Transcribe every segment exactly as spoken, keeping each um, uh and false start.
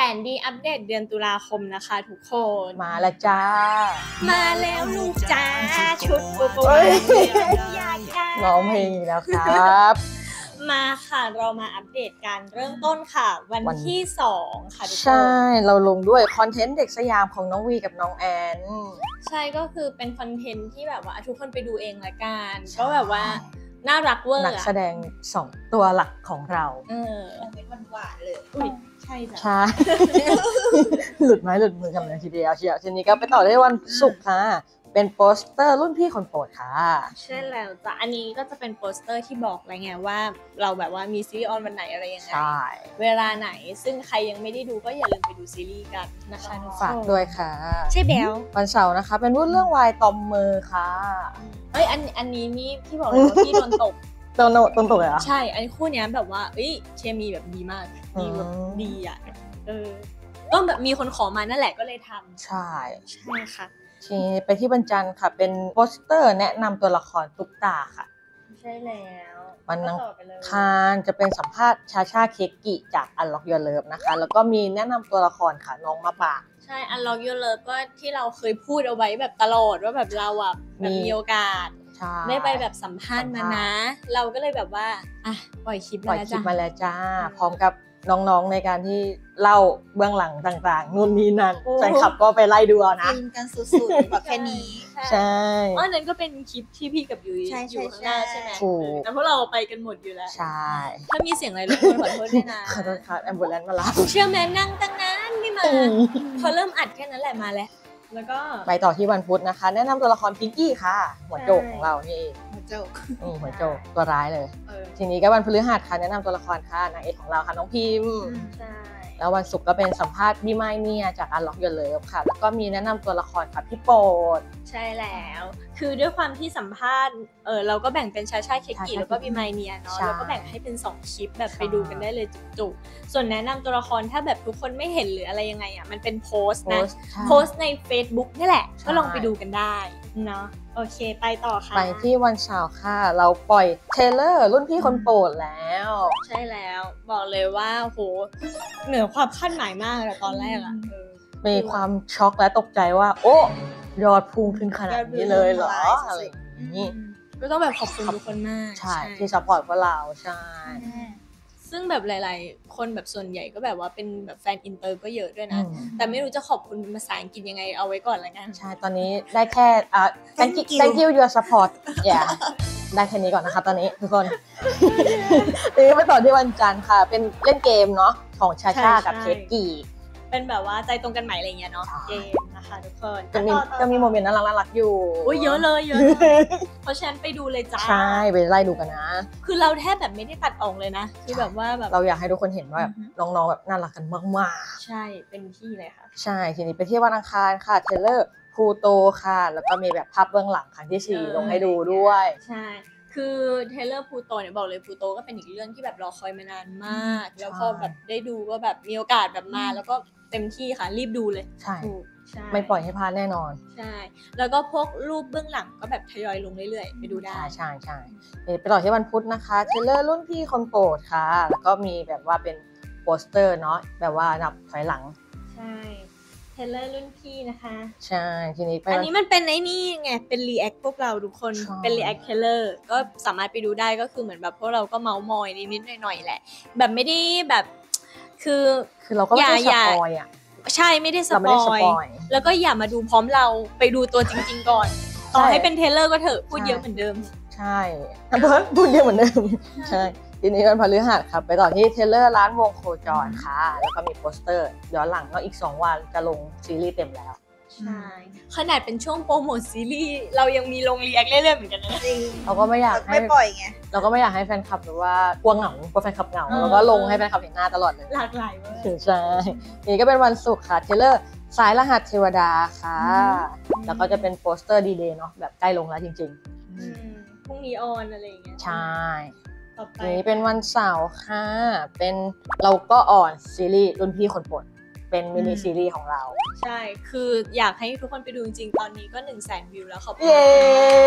นดีอัปเดตเดือนตุลาคมนะคะทุกคนมาแล้วจ้ามาแล้วลูกจ้าชุดปูปูอยากได้ร้องเพลงอีกแล้วครับมาค่ะเรามาอัปเดตการเริ่มต้นค่ะวันที่สองค่ะทุกคนใช่เราลงด้วยคอนเทนต์เด็กสยามของน้องวีกับน้องแอนใช่ก็คือเป็นคอนเทนต์ที่แบบว่าทุกคนไปดูเองละกันก็แบบว่าน่ารักเวอร์นักแสดงสองตัวหลักของเราเออเป็นวันหวานเลยใช่จ้ะใช่หลุดไม้หลุดมือกันเลยทีเดียวเชียวทีนี้ก็ไปต่อได้วันศุกร์ค่ะเป็นโปสเตอร์รุ่นพี่คนโปรดค่ะใช่แล้วจ้ะอันนี้ก็จะเป็นโปสเตอร์ที่บอกอะไรไงว่าเราแบบว่ามีซีรีส์ออนวันไหนอะไรยังไงเวลาไหนซึ่งใครยังไม่ได้ดูก็อย่าลืมไปดูซีรีส์กันนะคะฝากด้วยค่ะใช่แบลวันเสาร์นะคะเป็นรุ่นเรื่องวายตอมมือค่ะเอ้ยอันอันนี้นี่พี่บอกเลยว่าพี่โดนตกโดนโดนตกเลยเหรอใช่อันคู่นี้แบบว่าเอ้ยเคมีแบบดีมากดีแบบดีอ่ะเออก็แบบมีคนขอมานั่นแหละก็เลยทำใช่ใช่ค่ะทีนี้ไปที่บรรจันค่ะเป็นโปสเตอร์แนะนำตัวละครตุ๊กตาค่ะใช่แล้ววันอังคารจะเป็นสัมภาษณ์ชาชาเคกิจาก Unlock Your Love นะคะแล้วก็มีแนะนำตัวละครค่ะน้องมะปรางใช่ Unlock Your Love ก็ที่เราเคยพูดเอาไว้แบบตลอดว่าแบบเราอ่ะแบบมีโอกาสได้ไปแบบสัมภาษณ์มานะเราก็เลยแบบว่าอ่ะปล่อยคลิปปล่อยคลิปมาแล้วจ้าพร้อมกับน้องๆในการที่เล่าเบื้องหลังต่างๆนู่นนี่นั่นแฟนคลับก็ไปไล่ดูเอานะกินกันสุดๆแบบแค่นี้ใช่อ๋อนั่นก็เป็นคลิปที่พี่กับยุ้ยอยู่ข้างหน้าใช่ไหมแต่พวกเราไปกันหมดอยู่แล้วใช่ถ้ามีเสียงอะไรรบกวนขอโทษด้วยนะขอโทษครับแอมบูเลนซ์มารับเชื่อแม่นั่งตั้งนานไม่มาพอเริ่มอัดแค่นั้นแหละมาแล้วแล้วก็ไปต่อที่วันพุธนะคะแนะนำตัวละครพิงกี้ค่ะหัวโจกของเรานี่หัวโจกอืมหัวโจกตัวร้ายเลยทีนี้ก็วันพฤหัสค่ะแนะนำตัวละครค่ะนางเอกของเราค่ะน้องพิมพ์ใช่แล้ววันศุกร์ก็เป็นสัมภาษณ์พี่ไม้เนี่ยจาก Unlock Your Love ค่ะแล้วก็มีแนะนำตัวละครค่ะพี่โปรดใช่แล้วคือด้วยความที่สัมภาษณ์เออเราก็แบ่งเป็นชาชาเคกิแล้วก็พี่ไม้เนี่ยเนาะแล้วก็แบ่งให้เป็นสองคลิปแบบไปดูกันได้เลยจุกๆส่วนแนะนำตัวละครถ้าแบบทุกคนไม่เห็นหรืออะไรยังไงอ่ะมันเป็นโพสต์นะโพสต์ใน Facebook นี่แหละก็ลองไปดูกันได้เนาะโอเคไปต่อค่ะไปที่วันเสาร์ค่ะเราปล่อยเทเลอร์รุ่นพี่คนโปรดแล้วใช่แล้วบอกเลยว่าโหเหนือความคาดหมายมากเลยตอนแรกอ่ะมีความช็อกและตกใจว่าโอ้ยอดพุ่งขึ้นขนาดนี้เลยเหรออะไรอย่างนี้ก็ต้องแบบขอบคุณทุกคนมากใช่ที่ซัพพอร์ตพวกเราใช่ซึ่งแบบหลายๆคนแบบส่วนใหญ่ก็แบบว่าเป็นแบบแฟนอินเตอร์ก็เยอะด้วยนะแต่ไม่รู้จะขอบคุณเป็นภาษาอังกฤษยังไงเอาไว้ก่อนละกันใช่ตอนนี้ได้แค่อ่า thank you thank you your support yeah ได้แค่นี้ก่อนนะคะตอนนี้ทุกคนทีนี้มาต่อที่วันจันทร์ค่ะเป็นเล่นเกมเนาะของชาชากับเคกีเป็นแบบว่าใจตรงกันไหมอะไรเงี้ยเนาะเกมนะคะทุกคนจะมีจะมีโมเมนต์น่ารักน่ารักอยู่โอ้ยเยอะเลยเยอะเพราะฉะนั้นไปดูเลยจ้าใช่ไปไล่ดูกันนะคือเราแทบแบบไม่ได้ตัดออกเลยนะคือแบบว่าแบบเราอยากให้ทุกคนเห็นว่าแบบน้องๆแบบน่ารักกันมากๆใช่เป็นที่เลยค่ะใช่ทีนี้ไปที่วันอังคารค่ะเทเลอร์พูโตค่ะแล้วก็มีแบบภาพเบื้องหลังครั้งที่สี่ลงให้ดูด้วยใช่คือเทเลอร์พูโตเนี่ยบอกเลยพูโตก็เป็นอีกเรื่องที่แบบรอคอยมานานมากแล้วพอแบบได้ดูก็แบบมีโอกาสแบบมาแล้วก็เต็มที่ค่ะรีบดูเลยใช่ไม่ปล่อยให้พลาดแน่นอนใช่แล้วก็พวกรูปเบื้องหลังก็แบบทยอยลงเรื่อยๆไปดูได้ใช่ใช่ใช่ไปต่อที่วันพุธนะคะเทเลอร์รุ่นพี่คนโปรดค่ะแล้วก็มีแบบว่าเป็นโปสเตอร์เนาะแบบว่านับถอยหลังใช่เทเลอร์รุ่นพี่นะคะใช่ทีนี้อันนี้มันเป็นไอ้นี่ไงเป็นรีแอคพวกเราทุกคนเป็นรีแอคเทเลอร์ก็สามารถไปดูได้ก็คือเหมือนแบบพวกเราก็เมาส์มอยนิดๆหน่อยๆแหละแบบไม่ได้แบบคือคือเราก็ไม่ได้สปอยอ่ะใช่ไม่ได้สปอยแล้วก็อย่ามาดูพร้อมเราไปดูตัวจริงๆก่อนต่อให้เป็นเทเลอร์ก็เถอะพูดเยอะเหมือนเดิมใช่พูดเยอะเหมือนเดิมใช่ทีนี้วันพฤหัสครับไปต่อที่เทเลอร์ร้านวงโคจรค่ะแล้วก็มีโปสเตอร์ย้อนหลังก็อีกสองวันจะลงซีรีส์เต็มแล้วใช่ขนาดเป็นช่วงโปรโมทซีรีส์เรายังมีลงเรียกเรื่อยๆเหมือนกันนะจริงเราก็ไม่อยากให้ไม่ปล่อยไงเราก็ไม่อยากให้แฟนคลับแบบว่ากลัวเหงากลัวแฟนคลับเหงาเราก็ลงให้แฟนคลับเห็นหน้าตลอดเลยหลากหลายเว้ยใช่นี่ก็เป็นวันศุกร์ค่ะเทเลอร์สายรหัสเทวดาค่ะแล้วก็จะเป็นโปสเตอร์ดีเดย์เนาะแบบใกล้ลงแล้วจริงๆพรุ่งนี้ออนอะไรอย่างเงี้ยใช่นี่เป็นวันเสาร์ค่ะเป็นเราก็ออนซีรีส์รุ่นพี่คนโปรดเป็นมินิซีรีส์ของเราใช่คืออยากให้ทุกคนไปดูจริงๆตอนนี้ก็หนึ่งแสนวิวแล้วขอบคุณเย้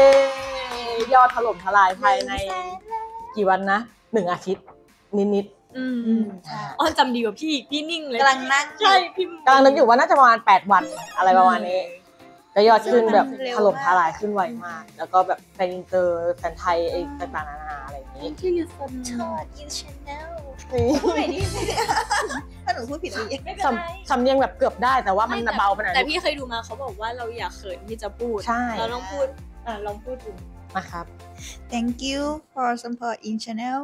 ยอดถล่มทลายภายในกี่วันนะหนึ่งอาทิตย์นิดอืมอืมใช่อ้อนจำดีกว่าพี่อีกพี่นิ่งเลยกำลังนั่งใช่พี่กำลังนึกอยู่ว่าน่าจะประมาณแปดวันอะไรประมาณนี้ก็ยอดขึ้นแบบเร็วถมากล่มทลายขึ้นไวมาก แล้วก็แบบแฟนอินเตอร์แฟนไทยไอ้ต่างๆนานาอะไรอย่างนี้ที่ยูสนชอดอินชแนลนี่พูดใหม่ดิถ้าหนูพูดผิดอีกไม่เป็นสไรำสำเนียงแบบเกือบได้แต่ว่ามันเบาไปหน่อยแต่พี่เคยดูมาเขาบอกว่าเราอย่าเขินที่จะพูดใช่เราต้องพูดอ่ะลองพูดดูนะครับ thank you for support in channel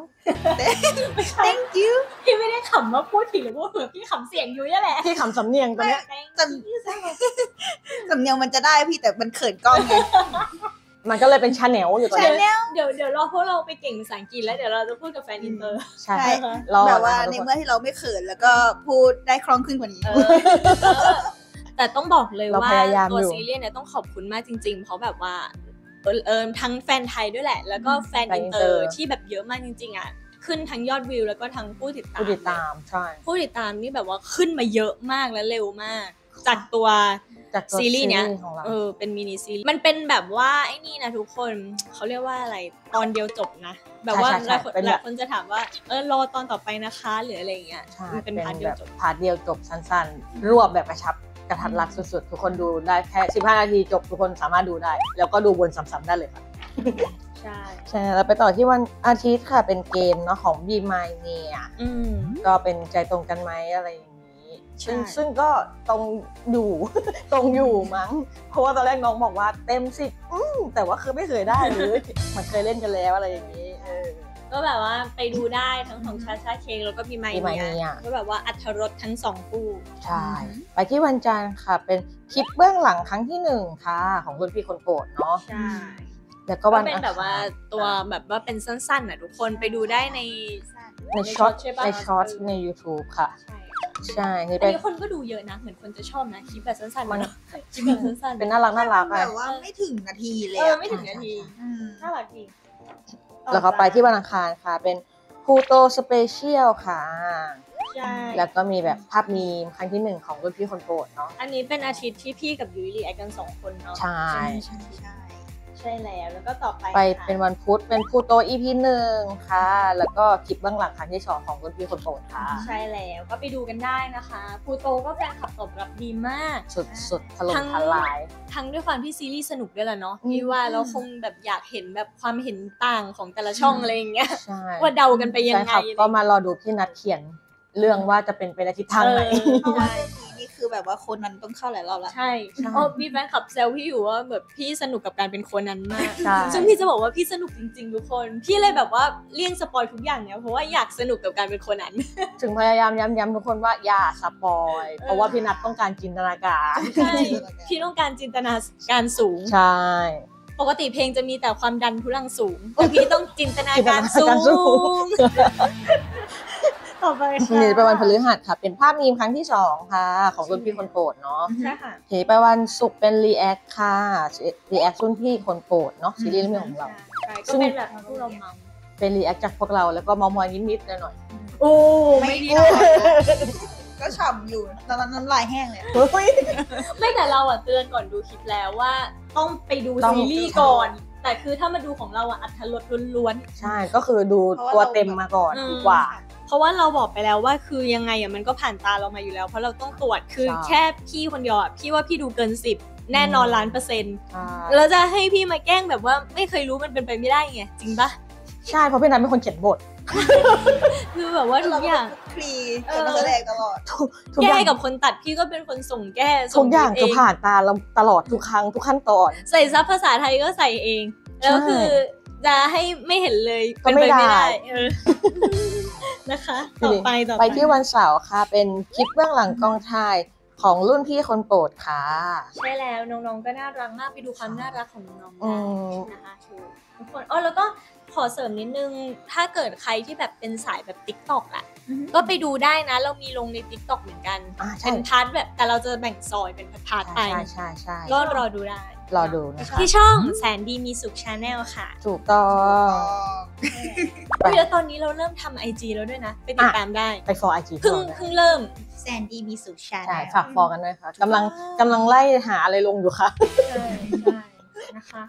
thank you พี่ไม่ได้ขำว่าพูดผิดหรือพูดเผื่อพี่ขำเสียงยุ้ยนั่นแหละที่คำสำเนียงตัวเนี้ยจำ สำเนียงมันจะได้พี่แต่มันเขินกล้องไงมันก็เลยเป็นชาแนลอยู่ตอนนี้ channel เดี๋ยวเดี๋ยวรอพวกเราไปเก่งภาษาอังกฤษแล้วเดี๋ยวเราจะพูดกับแฟนอินเตอร์ใช่ใช่รอแบบว่าะคะในทุกคนเมื่อที่เราไม่เขินแล้วก็พูดได้คล่องขึ้นกว่านี้เออแต่ต้องบอกเลยเราว่าพยายามตัวอยู่ซีรีส์เนี่ยต้องขอบคุณมากจริง ๆ เพราะแบบว่าเออเออทั้งแฟนไทยด้วยแหละ แล้วก็แฟนแฟนอินเตออินเตอร์ร์ที่แบบเยอะมากจริงๆอ่ะขึ้นทั้งยอดวิวแล้วก็ทั้งผู้ติดตามผู้ติดตามใช่ผู้ติดตามนี่แบบว่าขึ้นมาเยอะมากและเร็วมาก จากตัวจากตัวซีรีส์เนี้ยของเราเออเป็นมินิซีรีส์มันเป็นแบบว่าไอ้นี่นะทุกคนเขาเรียกว่าอะไรตอนเดียวจบนะ แบบว่าใช่หใช่ลายคนเป็นหแบบลายคนจะถามว่าเออรอตอนต่อไปนะคะหรืออะไรอย่างเงี้ยใช่มันเป็นพาร์ทเดีแบยวบจบพาร์ทเดียวจบสั้นๆ รวบแบบกระชับกระทัดรัดสุดๆ ทุกคนดูได้แค่สิบห้านาทีจบทุกคนสามารถดูได้ แล้วก็ดูวนซ้ำๆได้เลยค่ะใช่ใช่แล้วไปต่อที่วันอาทิตย์ค่ะเป็นเกมเนาะของ Be My เนี่ยอืมก็เป็นใจตรงกันไหมอะไรอย่างนี้ใช่ซึ่งซึ่งก็ตรงอยู่ ตรงอยู่มั้ง เพราะว่าตอนแรกน้องบอกว่าเต็มสิบอืมแต่ว่าคือไม่เคยได้เลย มันเคยเล่นกันแล้วอะไรอย่างนี้เออก็แบบว่าไปดูได้ทั้งของชาชาเคงแล้วก็มีไมมีไมเนีเนียยก็แบบว่าอัธรสทั้งสองคู่ใช่ ไปที่วันจันทร์ค่ะ เป็นคลิปเบื้องหลังครั้งที่หนึ่งค่ะ ของรุ่นพี่คนโปรดเนาะใช่แล้วก็ก็วันเป็นแบบว่าตัวแบบว่าเป็นสั้นๆน่ะทุกคนไปดูได้ในในช็อตใช่ปะในช็อตใน YouTube ค่ะใช่ใช่นี่อันเป็นนี้คนก็ดูเยอะนะ เหมือนคนจะชอบนะคลิปแบบสั้นๆมันเนอะคลิปแบบสั้นๆเป็นน่ารักน่ารักแบอะบว่าไม่ถึงนาทีเลยเอออะไม่ถึงนาทีอืมน่ารักดีแล้วก็ไปที่วันอังคารค่ะ เป็นพูโตสเปเชียลค่ะใช่แล้วก็มีแบบภาพมีมครั้งที่หนึ่งของรุ่นพี่คนโปรดเนาะอันนี้เป็นอาทิตย์ที่พี่กับยุ้ยรีแอคกันสองคนเนาะใช่ใช่ใช่ใช่แล้วแล้วก็ต่อไปไปค่ะเป็นวันพุธเป็นพูโต อี พี หนึ่งค่ะ แล้วก็คลิปเบื้องหลังครั้งที่สองของรุ่นพี่คนโปรดค่ะใช่แล้วก็ไปดูกันได้นะคะพูโตก็แฟนคลับตอบรับดีมากสุดสุดถล่มทั้งทลายทั้งด้วยความที่ซีรีส์สนุกด้วยแหละเนาะอืมพี่ว่าเราคงแบบอยากเห็นแบบความเห็นต่างของแต่ละช่องอะไรอย่างเงี้ยใช่ว่าเดากันไปยังแฟนไงคลับก็มารอดูพี่นัดเขียนเรื่องว่าจะเป็นไปในทิศทางไหนเออเพราะว่าเรื่องนี้นี่คือแบบว่าคนนั้นต้องเข้าหลายรอบแล้วใช่ใช่โอ้พี่แฟนคลับแซวพี่อยู่ว่าแบบพี่สนุกกับการเป็นโคนนั้นมากใช่ซึ่งพี่จะบอกว่าพี่สนุกจริงๆทุกคน พี่เลยแบบว่าเลี่ยงสปอยทุกอย่างเนี่ยเพราะว่าอยากสนุกกับการเป็นโคนนั้นถึงพยายามย้ำๆทุกคนว่าอย่าสปอย เพราะว่าพี่นัดต้องการจินตนาการใช่ พี่ต้องการจินตนาการสูงใช่ปกติเพลงจะมีแต่ความดันทุลังสูง แต่พี่ต้องจินตนาการสูจินตนาการสูง ต่อไปค่ะนี่เป็นวันพฤหัสค่ะ เป็นภาพมีมครั้งที่สองค่ะ ของรุ่นพี่คนโปรดเนาะใช่ค่ะเทไปวันศุกร์เป็นรีแอคค่ะรีแอครุ่นพี่คนโปรดเนาะซีรีส์เรื่องของเราใช่ก็เป็นแบบพวกเราเมาเป็นรีแอคจากพวกเราแล้วก็เมามอยนิดๆหน่อยโอ้ไม่ไม่ดีดีหน่นะอยก็ฉ่ำอยู่ตอนนั้นน้ำลายแห้งเลยๆเฮ้ยไม่แต่เราอ่ะเตือนก่อนดูคลิปแล้วว่าต้องไปดูต้องซีรีส์ก่อน แต่คือถ้ามาดูของเราอ่ะอัธรสล้วนใช่ก็คือดูตัวเต็มมาก่อนอืมดีกว่าๆ เพราะว่าเราบอกไปแล้วว่าคือยังไงอ่ะมันก็ผ่านตาเรามาอยู่แล้ว เพราะเราต้องตรวจคือใช่แค่พี่คนเดียวอ่ะพี่ว่าพี่ดูเกินสิบแน่นอนอืมล้านเปอร์เซ็นต์ใช่แล้วจะให้พี่มาแกล้งแบบว่าไม่เคยรู้มันเป็นไปไม่ได้ไงจริงปะใช่เพราะพี่นัทเป็นคนเขียนบทคือแบบว่าทุกอย่างคลีกับนักแสดงตลอดทุกทุกอแก้ย่างกับคนตัดพี่ก็เป็นคนส่งแก้ทุกอย่างเอคือง ผ่านตาเราตลอดทุกครั้งทุกขั้นตอนใส่ซับภาษาไทยก็ใส่เอง แล้วคือจะให้ไม่เห็นเลยก็เป็นไม่ไปไม่ได้ได้เออ นะคะ ต่อไปต่อไปที่วันเสาร์ค่ะ เป็นคลิปเบื้องหลังกองถ่ายของรุ่นพี่คนโปรดค่ะใช่แล้วน้องๆก็น่ารักมากไปดูความน่ารักของน้องๆอืได้มนะคะถูกทุกคนอ๋อแล้วก็ขอเสริมนิดนึง ถ้าเกิดใครที่แบบเป็นสายแบบ ติ๊กต็อก อ่ะ ก็ไปดูได้นะ เรามีลงใน ติ๊กต็อก เหมือนกันอ่าใช่เป็นพาร์ทแบบแต่เราจะแบ่งซอยเป็นพาร์ทๆไปใช่ใช่ใช่ก็รอดูได้รอดูนะคะที่ช่องแสนดีมีสุขชาแนลค่ะถูกต้องเฮ้ยแล้วตอนนี้เราเริ่มทำไอจีแล้วด้วยนะ ไปติดตามได้ไปฟอร์ไอจีเพิ่งเพิ่งเริ่มแซนดี้มีสุชาใช่แนลฝากฟอร์กันด้วยค่ะกำลังกำลังไล่หาอะไรลงอยู่ค่ะใช่ใช่นะคะ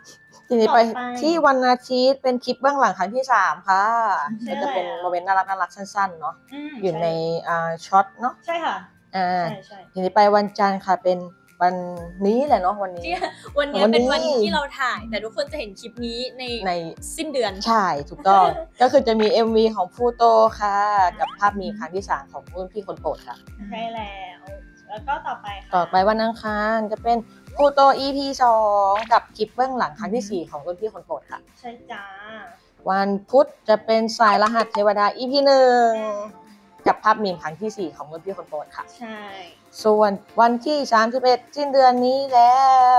ทีนี้ไปต่อไปที่วันอาทิตย์เป็นคลิปเบื้องหลังครั้งที่สามค่ะใช่ก็จะเป็นแล้วโมเมนต์น่ารักน่ารักสั้นๆเนาะมอยู่ในช่อ่าช็อตเนาะใช่ค่ะอ่าใช่ใช่ทีนี้ไปวันจันทร์ค่ะเป็นวันนี้แหละเนาะวันนี้ที่วันเนี้ยวันนี้เป็นวันที่เราถ่าย แต่ทุกคนจะเห็นคลิปนี้ในในสิ้นเดือนใช่ถูกต้อง ก็คือจะมี เอ็ม วี ของพลูโตค่ะ กับภาพมีครั้งที่สามของรุ่นพี่คนโปรดค่ะใช่แล้ว แล้วก็ต่อไปค่ะต่อไปวันอังคารจะเป็นพลูโต อี พี สองกับคลิปเบื้องหลังครั้งที่สี่ของรุ่นพี่คนโปรดค่ะใช่จ้าวันพุธจะเป็นสายรหัสเทวดา อี พี หนึ่งกับภาพมีมครั้งที่สี่ของรุ่นพี่คนโปรดค่ะใช่ส่วนวันที่สามสิบเอ็ดสิ้นเดือนนี้แล้ว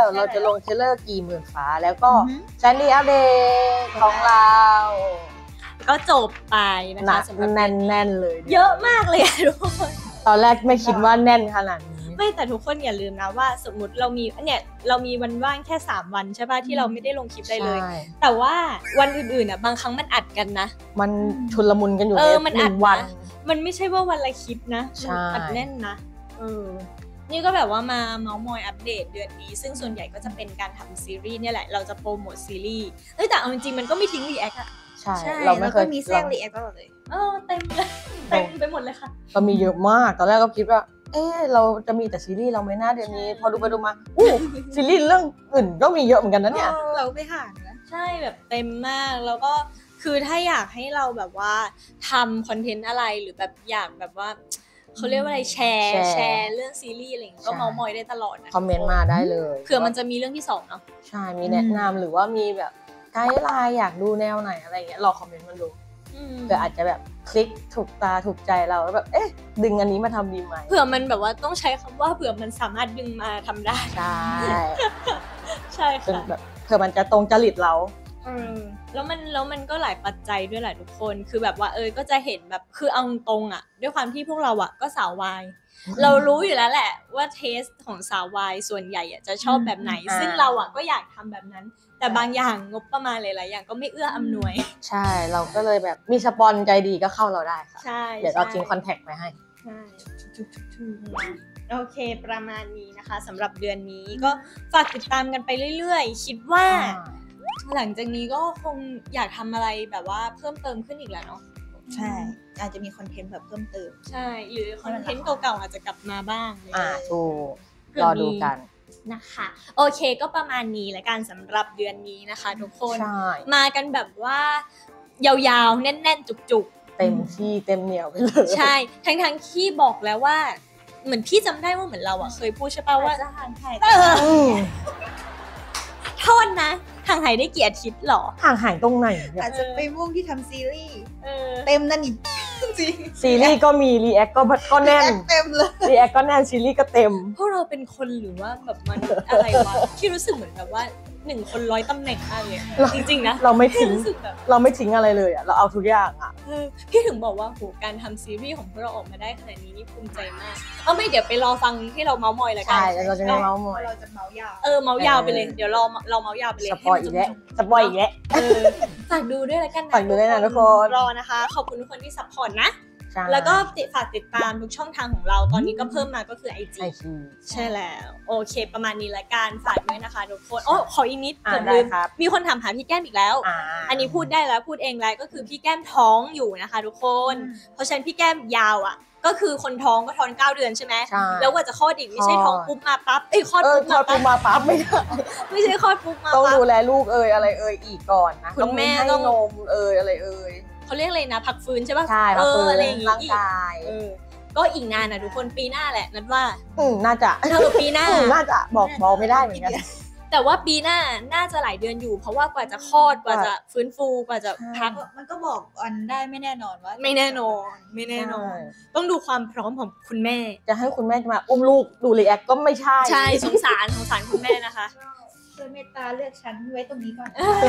ใช่แล้วเราจะลงเทรลเลอร์กี่หมื่นฟ้าแล้วก็อือฮึแซนดี้อัปเดตของเราก็จบไปนะหนัคะกสำหรับแน่นๆเลยเยอะมากเลยอะทุกคนตอนแรกไม่คิดว่าแน่นขนาดนี้ไม่แต่ทุกคนอย่าลืมนะว่าสมมติเรามีเนี่ยเรามีวันว่างแค่สามวันใช่ป่ะที่เราไม่ได้ลงคลิปได้เลยใช่แต่ว่าวันอื่นๆอ่ะบางครั้งมันอัดกันนะมันชุลมุนกันอยู่เอในอมันหอันึ่ดงวันนะ มันไม่ใช่ว่าวันละคลิปนะใช่มันอัดแน่นนะเออนี่ก็แบบว่ามาเมาส์มอยอัปเดตเดือนนี้ ซึ่งส่วนใหญ่ก็จะเป็นการทำซีรีส์เนี่ยแหละเราจะโปรโมทซีรีส์เอ้ยแต่เอาจริงๆมันก็ไม่ทิ้งรีแอคอะใช่ใช่เราไม่เคยแล้วก็มีแทรกรีแอคตลอดเลยเออเต็มเลยเต็มไปหมดเลยค่ะเรามีเยอะมาก ตอนแรกก็คิดว่า เออเราจะมีแต่ซีรีส์เราไม่น่าเดือนนี้ พอดูไปดูมาอู้ซีรีส์เรื่องอื่นก็มีเยอะเหมือนกันนะเนี่ยเราไม่ห่างนะใช่แบบเต็มมากแล้วก็คือถ้าอยากให้เราแบบว่าทำคอนเทนต์อะไรหรือแบบอยากแบบว่าเขาเรียกว่าอะไรแชร์แชร์แชร์เรื่องซีรีส์อะไรอย่างเงี้ยก็ใช่เมาส์มอยได้ตลอดนะคอมเมนต์มาได้เลยเผื่อมันจะมีเรื่องที่สองเนาะใช่ มีแนะนำหรือว่ามีแบบไกด์ไลน์อยากดูแนวไหนอะไรเงี้ยรอคอมเมนต์มาดูอืมเผื่ออาจจะแบบคลิกถูกตาถูกใจเราแล้วแบบเอ๊ะดึงอันนี้มาทำดีไหมเผื่อมันแบบว่าต้องใช้คำว่าเผื่อมันสามารถดึงมาทำได้ใช่ใช่เป็นค่ะแบบเผื่อมันจะตรงจริตเราเออแล้วมันแล้วมันก็หลายปัจจัยด้วยแหละทุกคนคือแบบว่าเออก็จะเห็นแบบคือเอาตรงๆอ่ะด้วยความที่พวกเราอ่ะก็สาววายเรารู้อยู่แล้วแหละว่าเทสของสาววายส่วนใหญ่อ่ะจะชอบแบบไหนอ่าซึ่งเราอ่ะก็อยากทำแบบนั้น แต่บางอย่างงบประมาณหลายๆอย่างก็ไม่เอื้ออำนวยใช่เราก็เลยแบบมีสปอนใจดีก็เข้าเราได้ค่ะใช่เดี๋ยวเราใช่ทิ้งคอนแทคไปให้ใช่โอเคประมาณนี้นะคะสำหรับเดือนนี้ก็ฝากติดตามกันไปเรื่อยๆ คิดว่า หลังจากนี้ก็คงอยากทำอะไรแบบว่าเพิ่มเติมขึ้นอีกแหละเนาะใช่ อาจจะมีคอนเทนต์แบบเพิ่มเติมใช่หรือคอนเทนต์เก่าๆอาจจะกลับมาบ้างอ่าถูกเผื่อรอมีดูกันนะคะโอเคก็ประมาณนี้และกันสำหรับเดือนนี้นะคะ ทุกคนใช่มากันแบบว่ายาวๆแน่นๆจุกเต็มที่เต็มเหนียวไปเลยๆ ใช่ทั้งๆที่บอกแล้วว่าเหมือนพี่จำได้ว่าเหมือนเราอะเคยพูดใช่ป่ะว่าจะห่างหายเอออืมโทษนะห่างหายได้กี่อาทิตย์หรอห่างหายตรงไหนเนี่ยอาจจะไปมุ่งที่ทำซีรีส์เออเต็มนั่นนี่จริงซีรีส์ก็มีรีแอคก็ก็แน่นเต็มเลยรีแอคก็แน่นซีรีส์ก็เต็มพวกเราเป็นคนหรือว่าแบบมันษย์อะไรวะที่รู้สึกเหมือนแบบว่าหนึ่งคนร้อยตำแหน่งมากเลยอะเราจริงๆนะเราไม่พี่ทิ้งรู้สึกแบบเราไม่ทิ้งอะไรเลยอ่ะเราเอาทุกอย่างอ่ะเออพี่ถึงบอกว่าโหการทำซีรีส์ของพวกเราออกมาได้ขนาดนี้นี่ภูมิใจมากเอาไม่เดี๋ยวไปรอฟังที่เราเมาส์มอยแล้วกัใช่แล้วเราจะไม่เมาส์มอยเราจะเมาส์ยาวเออเมาส์ยาวไปเลยเดี๋ยวเราเราเมาส์ยาวไปเลยสปอยอีกแล้วสปอยอีกแล้วเออฝากดูด้วยแล้วกันนะฝากดูด้วยนะทุกคนรอนะคะขอบคุณทุกคนที่ซัพพอร์ตนะใช่แล้วก็ติดฝากติดตามทุกช่องทางของเราตอนนี้ก็เพิ่มมาก็คือ ไอ จีไอทีใช่แล้วโอเค ประมาณนี้ละกันฝากด้วยนะคะทุกคนโอ้ขออีกนิดอ่าเกือบลืมได้ครับมีคนถามหาพี่แก้มอีกแล้วอ่าอันนี้พูดได้แล้วพูดเองแล้วก็คือพี่แก้มท้องอยู่นะคะทุกคน เพราะฉะนั้นพี่แก้มยาวอ่ะ ก็คือคนท้องก็ท้องเก้าเดือนใช่ไหมใช่แล้วกว่าจะคลอดอีกไม่ใช่คลอดท้องปุ๊บมาปั๊บเอ้ยคลอดเออปุ๊บคลอดมาปูปั๊บมาปั๊บไม่ได้ไม่ใช่คลอดปุ๊บมาต้องปั๊ดูบแลลูกเอ่ยอะไรเอ่ยอีกก่อนนะคุณต้องแม่ให้ต้องนมเอ่ยอะไรเอ่ยเขาเรียกอะไรนะพักฟื้นใช่ป่ะใช่ครับเอคือออะไรอย่างงี้ร่างกายเออก็อีกนานนะทุกคนปีหน้าแหละนัดว่าอืมน่าจะเออปีหน้าอืมน่าจะบอกบอกไม่ได้เหมือนกันแต่ว่าปีหน้าน่าจะหลายเดือนอยู่ เพราะว่ากว่าจะคลอดกว่าจะฟื้นฟูกว่าจะพักมันก็บอกอันได้ไม่แน่นอนว่าไม่แน่นอนไม่แน่นอน ต้องดูความพร้อมของคุณแม่จะให้คุณแม่จะมาอุ้มลูกดูรีแอคก็ไม่ใช่ใช่สงสารสงสารคุณแม่นะคะช่วยเมตตาเลือกฉันไว้ตรงนี้ก่อน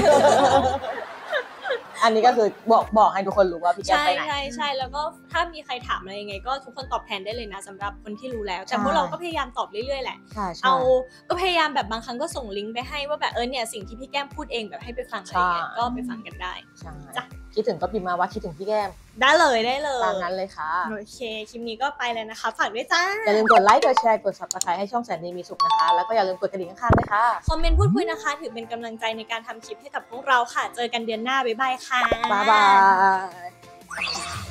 อันนี้ก็คือบอกบอกให้ทุกคนรู้ว่าพี่แก้มใช่ไปไหนใช่ใช่แล้วก็ถ้ามีใครถามอะไรยังไง ก็ทุกคนตอบแทนได้เลยนะสำหรับคนที่รู้แล้ว แต่ใช่พวกเราก็พยายามตอบเรื่อยๆแหละใช่ใช่เอาก็พยายามแบบบางครั้งก็ส่งลิงก์ไปให้ว่าแบบเออเนี่ยสิ่งที่พี่แก้มพูดเองแบบให้ไปฟังอะไรอย่างเงี้ยใช่ก็ไปฟังกันได้ใช่จ้ะคิดถึงก็พิมพ์มาว่าคิดถึงพี่แก้มได้เลยได้เลยตามนั้นเลยค่ะโอเคคลิปนี้ก็ไปเลยนะคะฝากด้วยจ้าอย่าลืมกดไลค์กดแชร์กด ซับสไครบ์ ให้ช่องแสนดีมีสุขนะคะ แล้วก็อย่าลืมกดกระดิ่งข้างๆด้วยค่ะคอมเมนต์พูดคุยนะคะ ถือเป็นกำลังใจในการทำคลิปให้กับพวกเราค่ะ เจอกันเดือนหน้าบ๊ายบายค่ะบ๊ายบาย